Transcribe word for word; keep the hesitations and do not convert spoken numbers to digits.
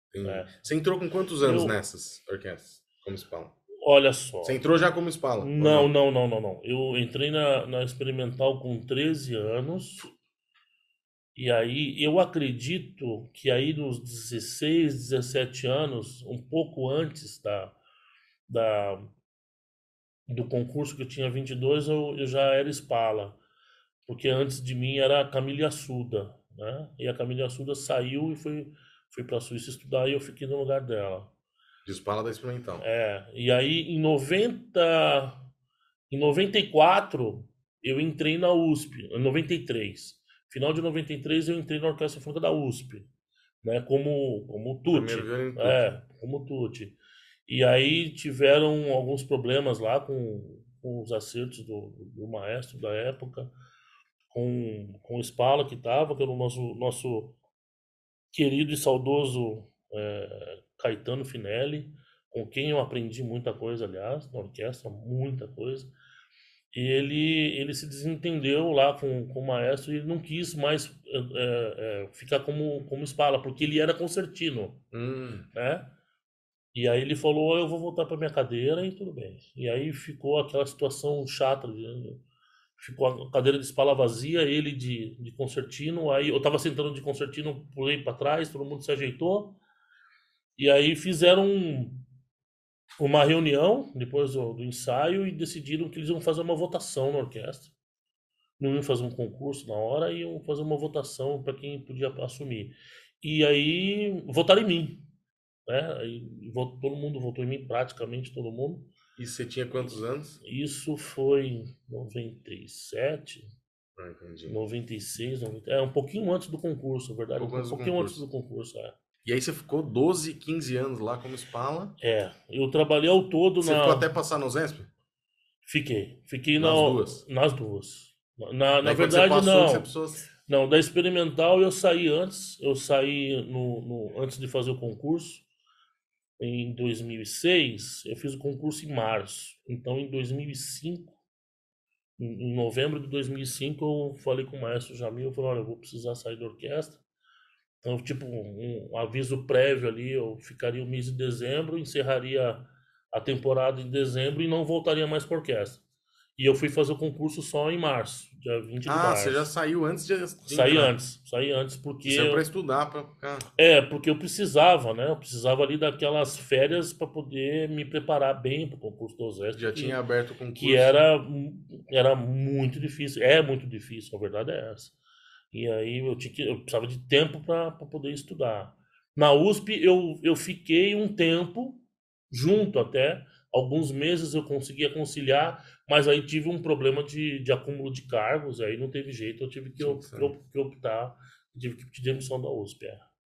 Entendi. né? Você entrou com quantos anos Eu, nessas orquestras, como Spala? olha Você só, entrou já como Spala, ou não, não? não, não, não, não. Eu entrei na, na Experimental com treze anos, e aí eu acredito que aí nos dezesseis, dezessete anos, um pouco antes da, da, do concurso que eu tinha vinte e dois, eu, eu já era Spala, porque antes de mim era a Camille Assuda, né? E a Camille Assuda saiu e foi, foi para a Suíça estudar e eu fiquei no lugar dela. De Spala da Experimental. É, e aí em noventa em noventa e quatro eu entrei na U S P, em noventa e três. Final de noventa e três eu entrei na Orquestra Sinfônica da U S P, né, como como Primeiro tutti, violino tutti. é, como tutti. E aí tiveram alguns problemas lá com, com os acertos do, do maestro da época, com, com o Spala que estava, que era o nosso, nosso querido e saudoso é, Caetano Finelli, com quem eu aprendi muita coisa, aliás, na orquestra, muita coisa. E ele, ele se desentendeu lá com, com o maestro e ele não quis mais é, é, ficar como, como Spala, porque ele era concertino, Hum, né? E aí ele falou, eu vou voltar para minha cadeira e tudo bem. E aí ficou aquela situação chata, de- ficou a cadeira de Spala vazia, ele de, de concertino, aí eu tava sentando de concertino, pulei para trás, todo mundo se ajeitou, e aí fizeram um- uma reunião depois do, do ensaio e decidiram que eles iam fazer uma votação na orquestra. Não iam fazer um concurso na hora, iam fazer uma votação para quem podia assumir. E aí votaram em mim, né? Aí vo- todo mundo votou em mim, praticamente todo mundo. e você tinha quantos anos? Isso foi em noventa e sete, Ah, entendi. noventa e seis, noventa, é um pouquinho antes do concurso, na verdade, Pouco um antes do pouquinho antes do concurso. concurso, é. E aí você ficou doze, quinze anos lá como Spala. É, eu trabalhei ao todo Você ficou na. até passar no Zesp? Fiquei, fiquei na, Nas duas. nas duas. Na, na Daí quando você verdade, passou, que você não. precisou. Não, da experimental eu saí antes. Eu saí no, no- antes de fazer o concurso, em dois mil e seis. Eu fiz o concurso em março. Então, em dois mil e cinco, em em novembro de dois mil e cinco, eu falei com o maestro Jamil. Eu falei: olha, eu vou precisar sair da orquestra. Então, tipo, um, um aviso prévio ali. Eu ficaria o mês de dezembro, encerraria a temporada em dezembro e não voltaria mais para a orquestra. E eu fui fazer o concurso só em março, dia vinte de Ah, você já março. saiu antes de, de Saí entrar. antes, saí antes Você saiu pra porque estudar, pra ficar. é, porque eu precisava, né? Eu precisava ali daquelas férias para poder me preparar bem para o concurso do Exército, Já tinha que, aberto o que concurso. era, era muito difícil, é muito difícil, a verdade é essa. E aí eu, tinha que, eu precisava de tempo para poder estudar. Na U S P eu, eu fiquei um tempo, junto até, alguns meses eu conseguia conciliar, mas aí tive um problema de, de acúmulo de cargos, aí não teve jeito, eu tive que, Tinha que op- sair. que optar, tive que pedir demissão da U S P. É.